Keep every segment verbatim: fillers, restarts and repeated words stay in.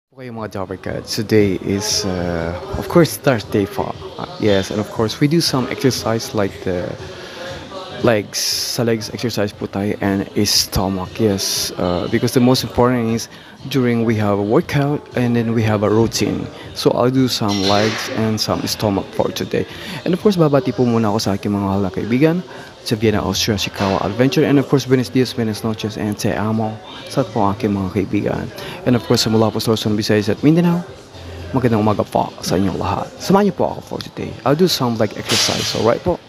Okay, mga Jobber Cats. Today is, uh, of course, Thursday for uh, yes, and of course we do some exercise like the legs, sa legs exercise po tayo and a stomach. Yes, uh, because the most important is during we have a workout and then we have a routine. So I'll do some legs and some stomach for today. And of course, babati po muna ako sa aking mga mahal na kaibigan sa Vienna, Austria, Chicago Adventure. And of course, Buenos Dias, Buenos Noches, and Te Amo sa po ang aking mga kaibigan. And of course, sa mula po sa Luzon, Visayas at Mindanao, magandang umaga po sa inyong lahat. Samahan niyo po ako for today. I'll do some like exercise, alright po?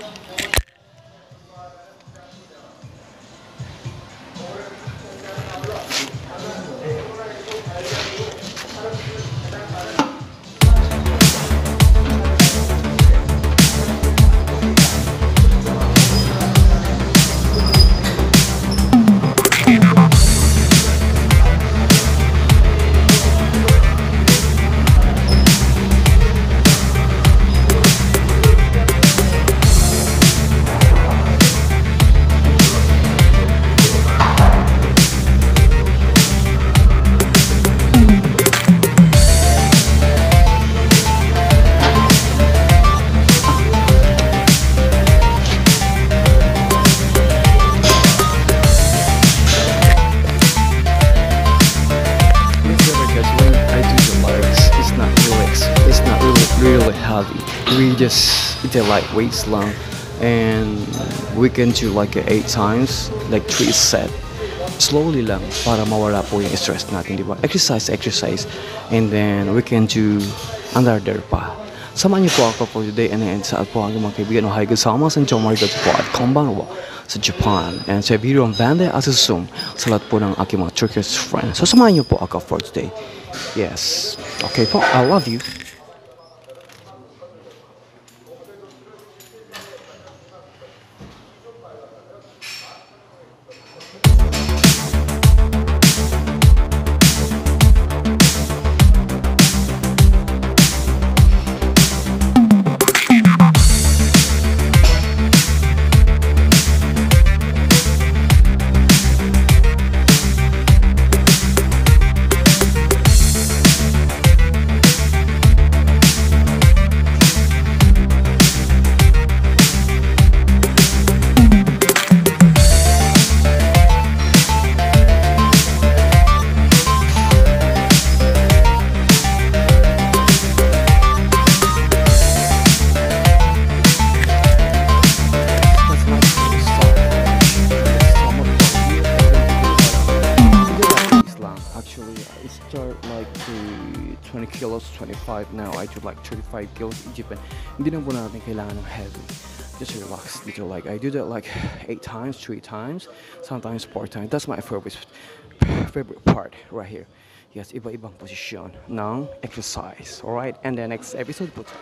Really heavy. We just it's a light weights long, and we can do like uh, eight times, like three set. Slowly lang para mawala po yung stress natin, di ba? Exercise, exercise, and then we can do another pa. Samahan niyo po ako for today and then sa po ang mga kaibigan o kasama sa John Margaret po at Konbanwa sa Japan and sa video ang banda at sa Zoom sa lahat po ng aking mga Turkish friends. So samahan niyo po ako for today. Yes. Okay po. I love you. Start like to twenty kilos, twenty-five. Now I do like thirty-five kilos in Japan. Hindi na po natin kailangan ng heavy. Just relax dito. Like I do that like eight times, three times, sometimes four times. That's my favorite favorite part right here. Yes, iba-ibang posisyon ng exercise. Alright, and the next episode po.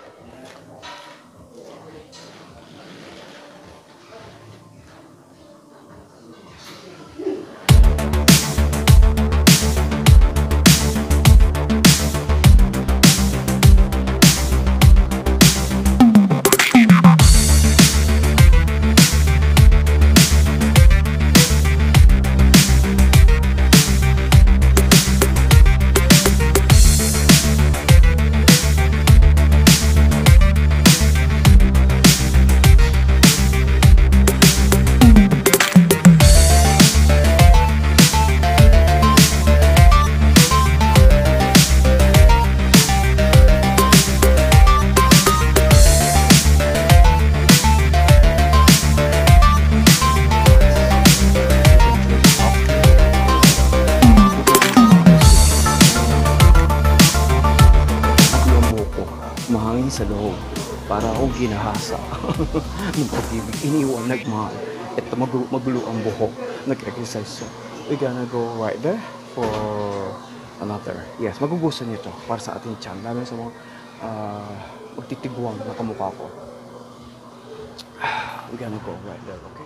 Mahangin sa loob para ako ginahasa ng pag-ibig, iniwan, nagmahal ito magulo, magulo ang buhok, nag-exercise. So we're gonna go right there for another, yes, magugustuhan nyo ito para sa ating chan, lalo sa mga uh, magtitigwang na kamukha ko. We're gonna go right there, okay?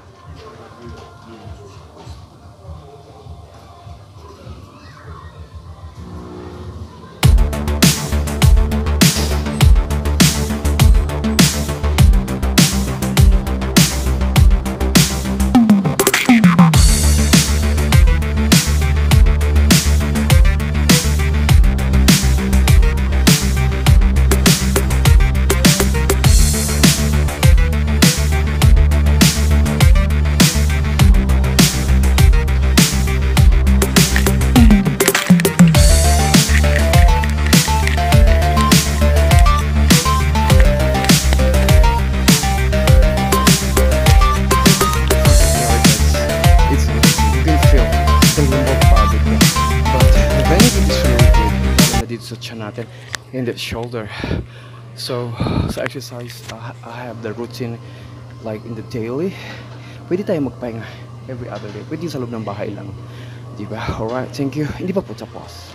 sa tiyan natin and the shoulder. So sa exercise, uh, I have the routine like in the daily. Pwede tayo magpahinga every other day. Pwede sa loob ng bahay lang. Diba? Alright, thank you. Hindi pa po tapos.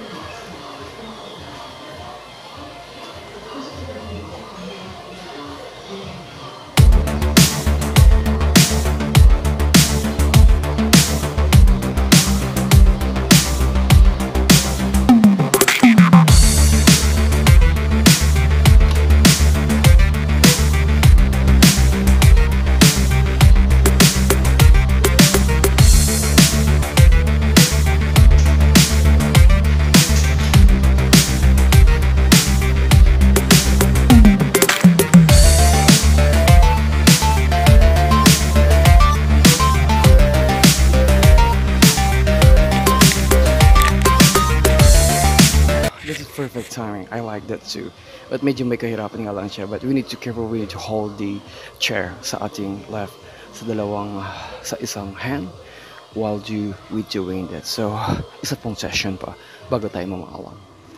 This is perfect timing. I like that too. But medyo may kahirapan nga lang siya. But we need to careful. We need to hold the chair sa ating left, sa dalawang, sa isang hand while do we doing that. So, isa pong session pa bago tayo mamaalam.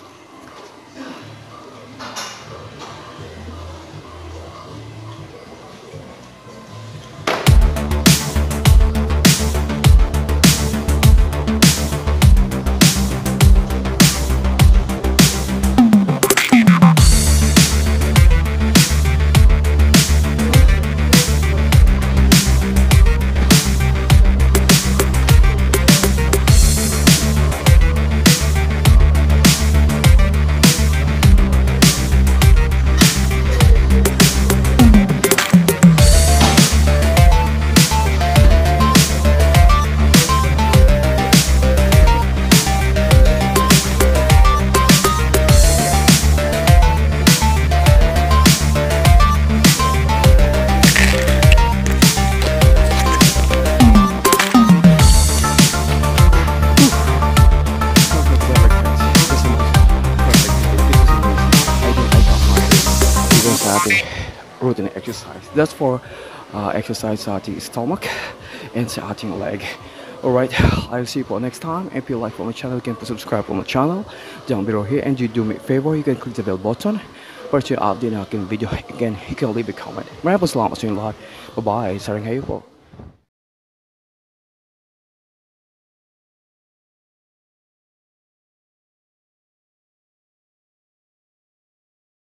Routine exercise. That's for uh, exercise sa ating stomach and sa ating leg. Alright, I'll see you for next time. If you like for my channel, you can subscribe for my channel down below here, and you do me a favor, you can click the bell button para to update na aking video. Again, you can leave a comment. Maraming salamat sa inyo lahat. Bye bye. Sarang hayo po.